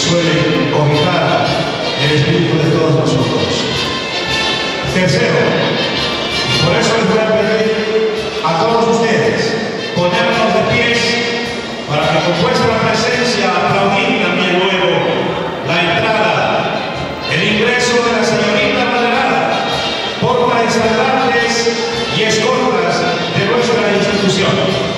suelen cobijar el espíritu de todos nosotros. Tercero, por eso les voy a pedir a todos ustedes ponernos de pies para que con vuestra presencia aplaudir también luego la entrada, el ingreso de la señorita Maderada, portaestandartes y escoltas de nuestra institución.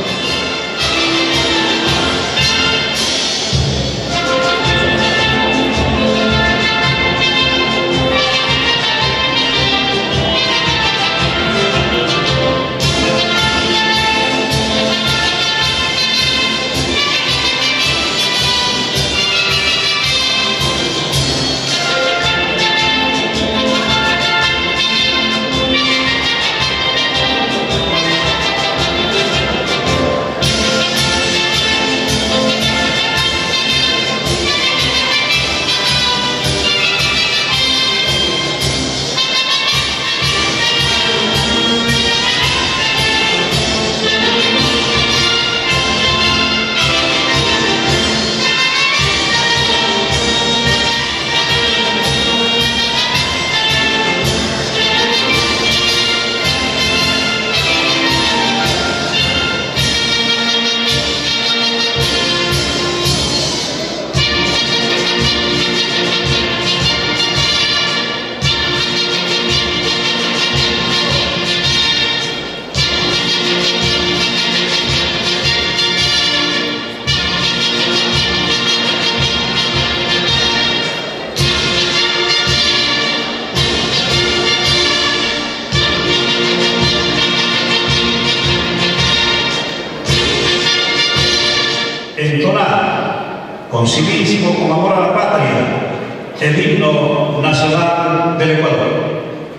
Entonar con civismo, con amor a la patria, el himno nacional del Ecuador.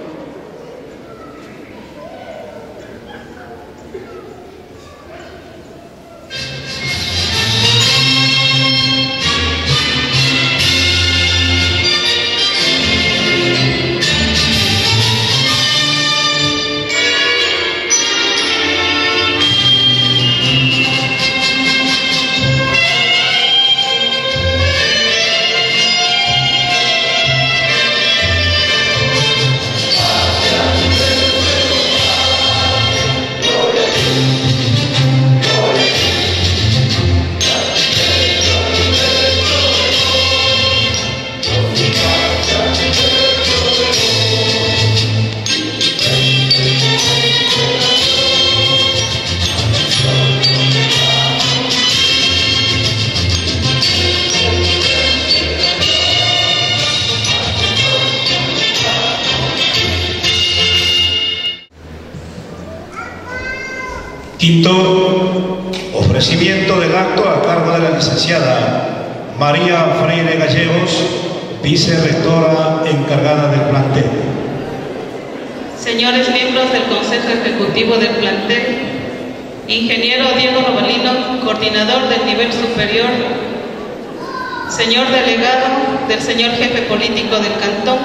Quinto, ofrecimiento del acto a cargo de la licenciada María Freire Gallegos, vicerrectora encargada del plantel. Señores miembros del Consejo Ejecutivo del plantel, ingeniero Diego Robalino, coordinador del nivel superior, señor delegado del señor jefe político del cantón,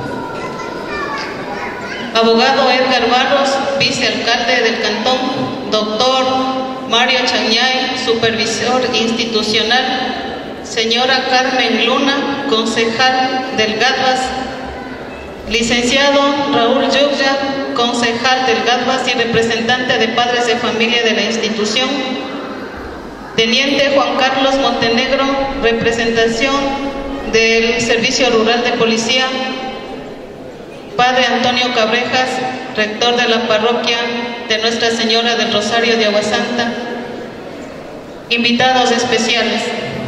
abogado Edgar Barros, vicealcalde del cantón, doctor Mario Chañay, supervisor institucional, señora Carmen Luna, concejal del GATBAS, licenciado Raúl Yugya, concejal del GATBAS y representante de padres de familia de la institución, teniente Juan Carlos Montenegro, representación del Servicio Rural de Policía, padre Antonio Cabrejas, rector de la parroquia de Nuestra Señora del Rosario de Aguasanta, invitados especiales.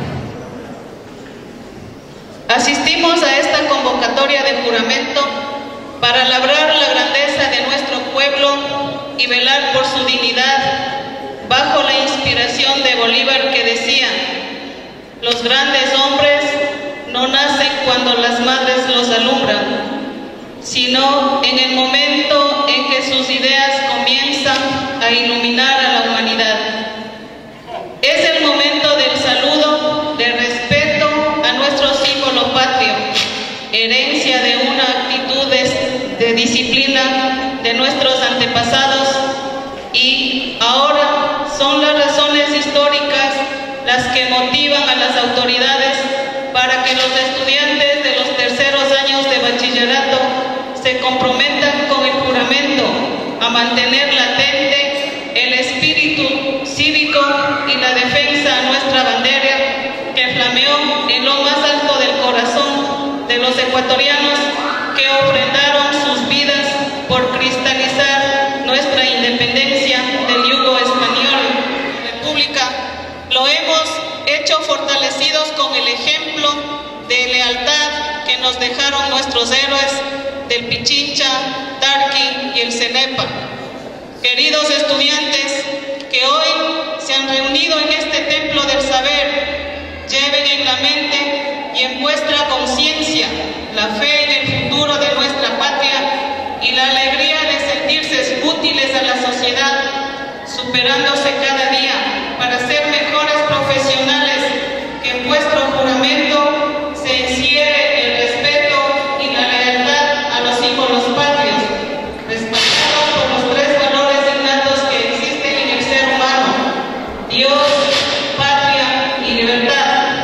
Asistimos a esta convocatoria de juramento para labrar la grandeza de nuestro pueblo y velar por su dignidad, bajo la inspiración de Bolívar, que decía: los grandes hombres no nacen cuando las madres los alumbran, sino en el momento en que sus ideas comienzan a iluminar a la humanidad. Es el momento del saludo, del respeto a nuestro símbolo patrio, herencia de una actitud de disciplina de nuestros antepasados, y ahora son las razones históricas las que motivan a las autoridades para que bachillerato se comprometan con el juramento a mantener latente el espíritu cívico y la defensa a nuestra bandera que flameó en lo más alto del corazón de los ecuatorianos que ofrendaron sus vidas por cristalizar nuestra independencia del yugo español. República, lo hemos hecho fortalecidos con el ejemplo de lealtad que nos dejaron nuestros héroes del Pichincha, Tarqui y el Cenepa. Queridos estudiantes que hoy se han reunido en este templo del saber, lleven en la mente y en vuestra conciencia la fe en el futuro de nuestra patria y la alegría de sentirse útiles a la sociedad, superándose cada día para ser mejores profesionales, que en vuestro juramento se encierre el respeto y la lealtad a los símbolos patrios, respaldados por los tres valores innatos que existen en el ser humano: Dios, patria y libertad.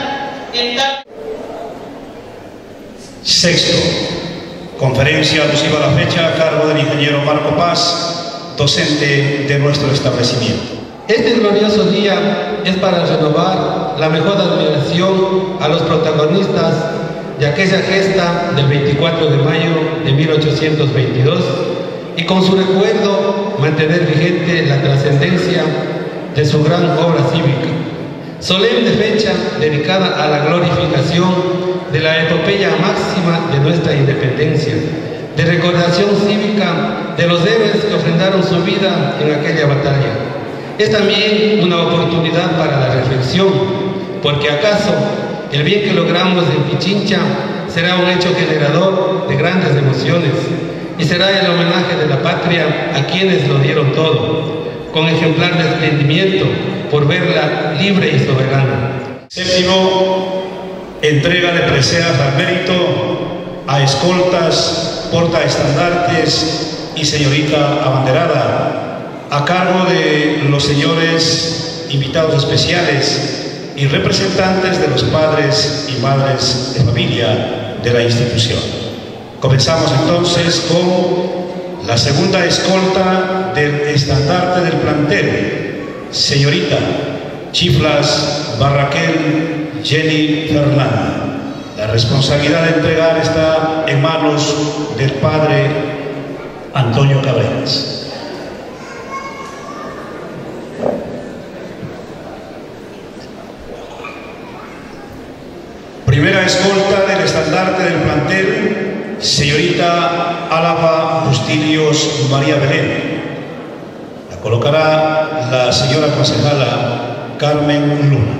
Sexto, conferencia alusiva a la fecha a cargo del ingeniero Marco Paz, docente de nuestro establecimiento. Este glorioso día es para renovar la mejor admiración a los protagonistas de aquella gesta del 24 de mayo de 1822 y con su recuerdo mantener vigente la trascendencia de su gran obra cívica. Solemne fecha dedicada a la glorificación de la epopeya máxima de nuestra independencia, de recordación cívica de los héroes que ofrendaron su vida en aquella batalla. Es también una oportunidad para la reflexión, porque acaso el bien que logramos en Pichincha será un hecho generador de grandes emociones y será el homenaje de la patria a quienes lo dieron todo, con ejemplar desprendimiento por verla libre y soberana. Séptimo, entrega de preseas al mérito a escoltas, portaestandartes y señorita abanderada, a cargo de los señores invitados especiales y representantes de los padres y madres de familia de la institución. Comenzamos entonces con la segunda escolta del estandarte del plantel, señorita Chiflas Barraquel Jenny Fernanda. La responsabilidad de entregar está en manos del padre Antonio Cabreras. Primera escolta del estandarte del plantel, señorita Álava Bustillos María Belén. La colocará la señora concejala Carmen Luna.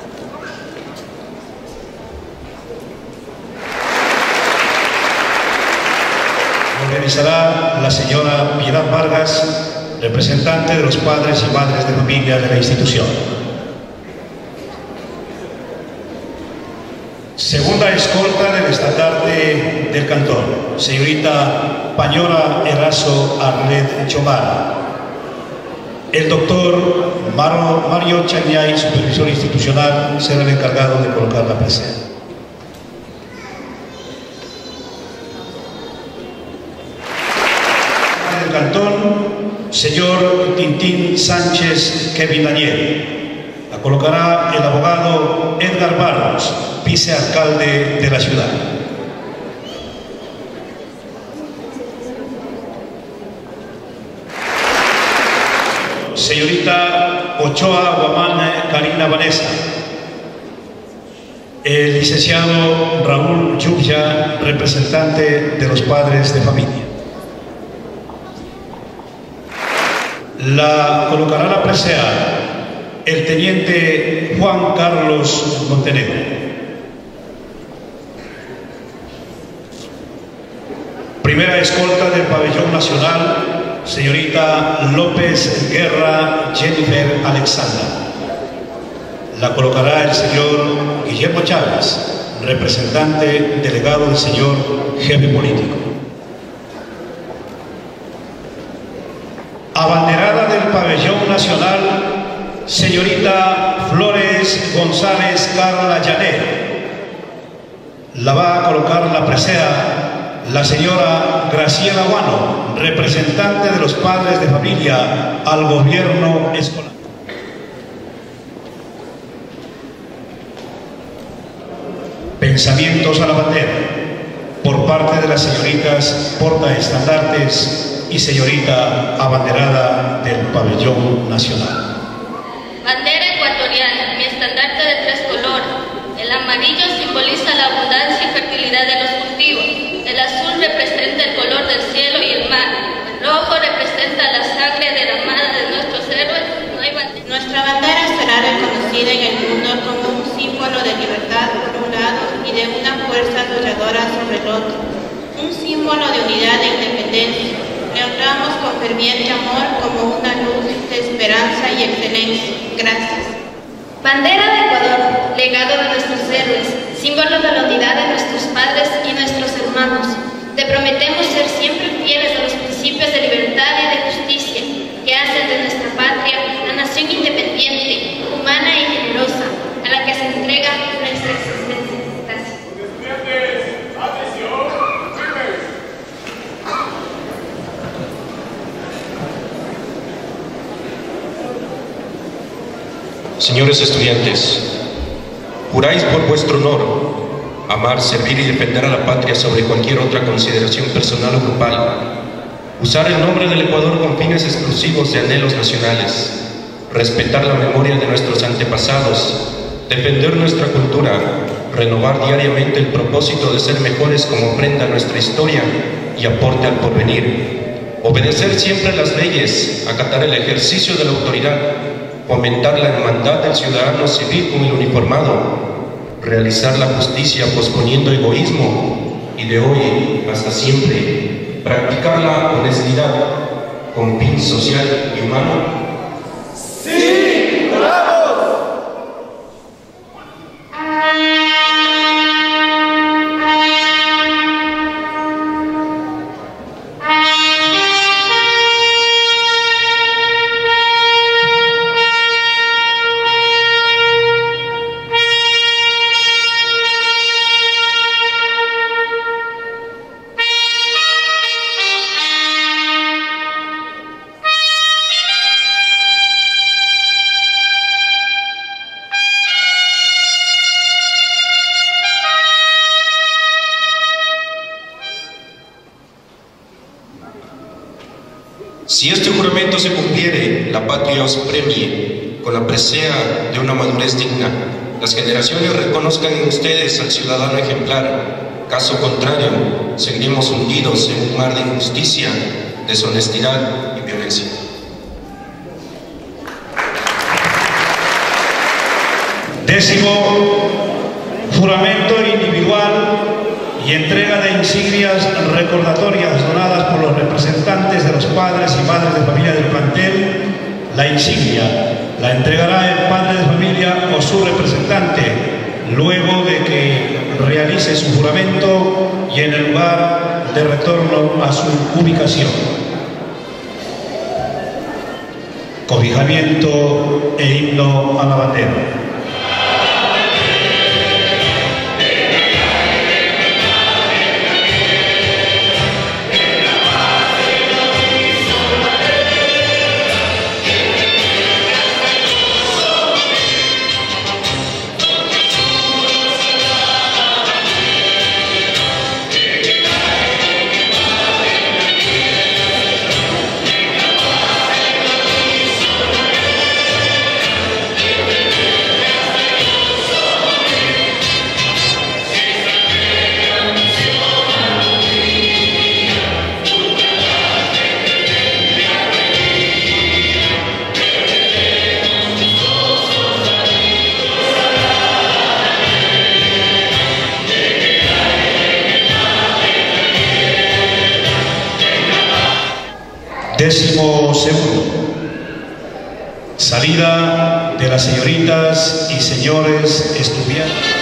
Organizará la señora Piedad Vargas, representante de los padres y madres de familia de la institución. Segunda escolta del estandarte del cantón, señorita Pañora Eraso Arlet Chomar. El doctor Mario Chañay, supervisor institucional, será el encargado de colocar la presea. Del cantón, señor Tintín Sánchez Kevin Daniel. La colocará el abogado Edgar Barros, vicealcalde de la ciudad. Señorita Ochoa Guamán Karina Vanessa. El licenciado Raúl Lluvia, representante de los padres de familia. La colocará la presea el teniente Juan Carlos Montenegro. Primera escolta del pabellón nacional, señorita López Guerra Jennifer Alexandra. La colocará el señor Guillermo Chávez, representante delegado del señor jefe político. Abanderada del pabellón nacional, señorita Flores González Carla Llaner. La va a colocar la presea la señora Graciela Guano, representante de los padres de familia al gobierno escolar. Pensamientos a la bandera por parte de las señoritas portaestandartes y señorita abanderada del pabellón nacional. Bandera ecuatoriana, mi estandarte de 3 colores. El amarillo simboliza la abundancia y fertilidad de los cultivos. El azul representa el color del cielo y el mar. El rojo representa la sangre derramada de nuestros héroes. No hay bandera. Nuestra bandera será reconocida en el mundo como un símbolo de libertad por un lado y de una fuerza arrolladora sobre el otro. Un símbolo de unidad e independencia. Le honramos con ferviente amor como una luz de esperanza y excelencia. Gracias. Bandera de Ecuador, legado de nuestros héroes, símbolo de la unidad de nuestros padres y nuestros hermanos. Te prometemos ser siempre fieles a los principios de libertad y de justicia que hacen de nuestra patria una nación independiente, humana y generosa, a la que se entrega nuestra existencia. Gracias. Señores estudiantes, juráis por vuestro honor amar, servir y defender a la patria sobre cualquier otra consideración personal o grupal, usar el nombre del Ecuador con fines exclusivos de anhelos nacionales, respetar la memoria de nuestros antepasados, defender nuestra cultura, renovar diariamente el propósito de ser mejores como prenda a nuestra historia y aporte al porvenir, obedecer siempre las leyes, acatar el ejercicio de la autoridad, fomentar la hermandad del ciudadano civil con el uniformado, realizar la justicia posponiendo egoísmo y de hoy hasta siempre practicar la honestidad con fin social y humano. ¡Sí! ¡Bravo! Si este juramento se cumpliere, la patria os premie con la presea de una madurez digna. Las generaciones reconozcan en ustedes al ciudadano ejemplar. Caso contrario, seguiremos hundidos en un mar de injusticia, deshonestidad y violencia. Décimo juramento individual y entrega de insignias recordatorias donadas por los representantes de los padres y madres de familia del plantel. La insignia la entregará el padre de familia o su representante luego de que realice su juramento y en el lugar de retorno a su ubicación. Cobijamiento e himno a la bandera. Décimo segundo. Salida de las señoritas y señores estudiantes.